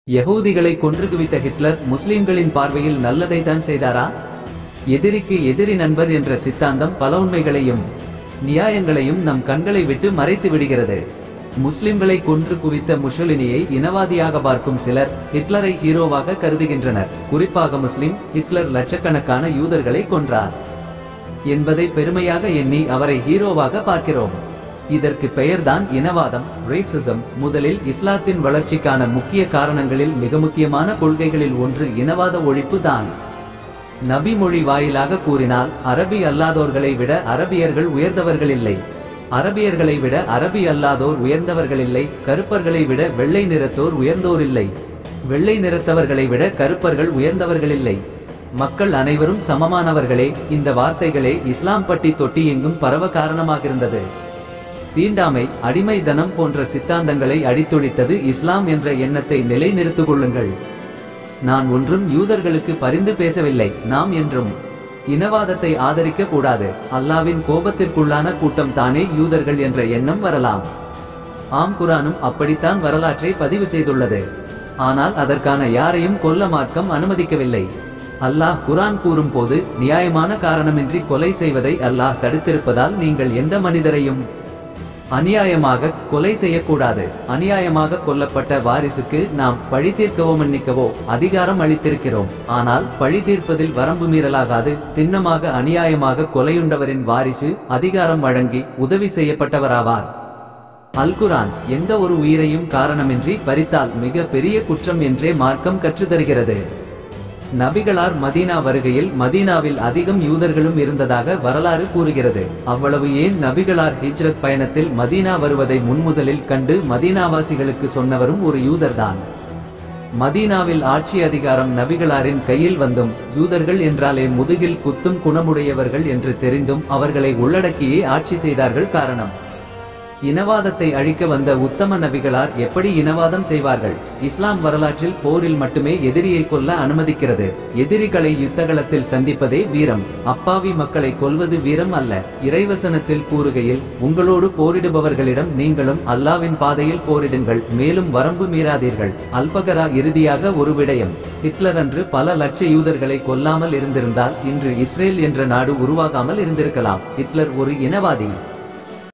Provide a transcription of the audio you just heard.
யகூதிகளை கொன்று குவித்த ஹிட்லர் முஸ்லிம்களின் பார்வையில் நல்லதை தான் செய்தாரா? எதிரிக்கு எதிரி நண்பர் என்ற சித்தாந்தம் பல உண்மைகளையும் நியாயங்களையும் நம் கண்களை விட்டு மறைத்து விடுகிறது. முஸ்லிம்களை கொன்று குவித்த முஷோலினியை இனவாதியாக பார்க்கும் சிலர் ஹிட்லரை ஹீரோவாக கருதுகின்றனர். குறிப்பாக முஸ்லிம் ஹிட்லர் லட்சக்கணக்கான யூதர்களை கொன்றார் என்பதை பெருமையாக எண்ணி அவரை ஹீரோவாக பார்க்கிறோம். இதற்கு பெயர்தான் இனவாதம், ரேசிசம். முதலில் இஸ்லாத்தின் வளர்ச்சிக்கான முக்கிய காரணங்களில் மிக முக்கியமான கொள்கைகளில் ஒன்று இனவாத ஒழிப்பு தான். நபி மொழி வாயிலாக கூறினால் அரபி அல்லாதோர்களை விட அரபியர்கள் உயர்ந்தவர்களில்லை, அரபியர்களை விட அரபி அல்லாதோர் உயர்ந்தவர்களில்லை, கருப்பர்களை விட வெள்ளை நிறத்தோர் உயர்ந்தோரில்லை, வெள்ளை நிறத்தவர்களை விட கருப்பர்கள் உயர்ந்தவர்களில்லை, மக்கள் அனைவரும் சமமானவர்களே. இந்த வார்த்தைகளே இஸ்லாம் பட்டி தொட்டி எங்கும் பரவ காரணமாகிருந்தது. தீண்டாமை, அடிமைதனம் போன்ற சித்தாந்தங்களை அடித்தொழித்தது இஸ்லாம் என்ற எண்ணத்தை நிலைநிறுத்திக் கொள்ளுங்கள். நான் ஒன்றும் யூதர்களுக்கு பரிந்து பேசவில்லை. நாம் என்றும் இனவாதத்தை ஆதரிக்க கூடாது. அல்லாவின் கோபத்திற்குள்ளான கூட்டம் தானே யூதர்கள் என்ற எண்ணம் வரலாம். ஆம், குரானும் அப்படித்தான் வரலாற்றை பதிவு செய்துள்ளது. ஆனால் அதற்கான யாரையும் கொல்ல மார்க்கம் அனுமதிக்கவில்லை. அல்லாஹ் குரான் கூறும் போது நியாயமான காரணமின்றி கொலை செய்வதை அல்லாஹ் தடுத்திருப்பதால் நீங்கள் எந்த மனிதரையும் அநியாயமாக கொலை செய்யக்கூடாது. அநியாயமாக கொல்லப்பட்ட வாரிசுக்கு நாம் பழி தீர்க்கவோ மன்னிக்கவோ அதிகாரம் அளித்திருக்கிறோம். ஆனால் பழி தீர்ப்பதில் வரம்பு மீறலாகாது. திண்ணமாக அநியாயமாக கொலையுண்டவரின் வாரிசு அதிகாரம் வழங்கி உதவி செய்யப்பட்டவராவார். அல் குரான் எந்த ஒரு உயிரையும் காரணமின்றி பறித்தால் மிக பெரிய குற்றம் என்றே மார்க்கம் கற்றுத்தருகிறது. நபிகளார் மதீனா வருகையில் மதீனாவில் அதிகம் யூதர்களும் இருந்ததாக வரலாறு கூறுகிறது. அவ்வளவு ஏன், நபிகளார் ஹிஜ்ரத் பயணத்தில் மதீனா வருவதை முன்முதலில் கண்டு மதீனாவாசிகளுக்கு சொன்னவரும் ஒரு யூதர்தான். மதீனாவில் ஆட்சி அதிகாரம் நபிகளாரின் கையில் வந்தும் யூதர்கள் என்றாலே முதுகில் குத்தும் குணமுடையவர்கள் என்று தெரிந்தும் அவர்களை உள்ளடக்கியே ஆட்சி செய்தார்கள். காரணம், இனவாதத்தை அழிக்க வந்த உத்தம நபிகளார் எப்படி இனவாதம் செய்வார்கள்? இஸ்லாம் வரலாற்றில் போரில் மட்டுமே எதிரியை கொல்ல அனுமதிக்கிறது. எதிரிகளை யுத்தகலத்தில் சந்திப்பதே வீரம். அப்பாவி மக்களை கொல்வது வீரம் அல்ல. இறைவசனத்தில் கூறுகையில், உங்களோடு போரிடுபவர்களிடம் நீங்களும் அல்லாவின் பாதையில் போரிடுங்கள், மேலும் வரம்பு மீறாதீர்கள். அல்பகரா. இறுதியாக ஒரு விடயம், ஹிட்லர் அன்று பல லட்ச யூதர்களை கொல்லாமல் இருந்திருந்தால் இன்று இஸ்ரேல் என்ற நாடு உருவாகாமல் இருந்திருக்கலாம். ஹிட்லர் ஒரு இனவாதி.